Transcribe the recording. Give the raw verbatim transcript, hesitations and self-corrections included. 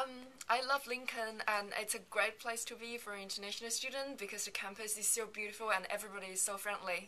Um, I love Lincoln, and it's a great place to be for an international student because the campus is so beautiful and everybody is so friendly.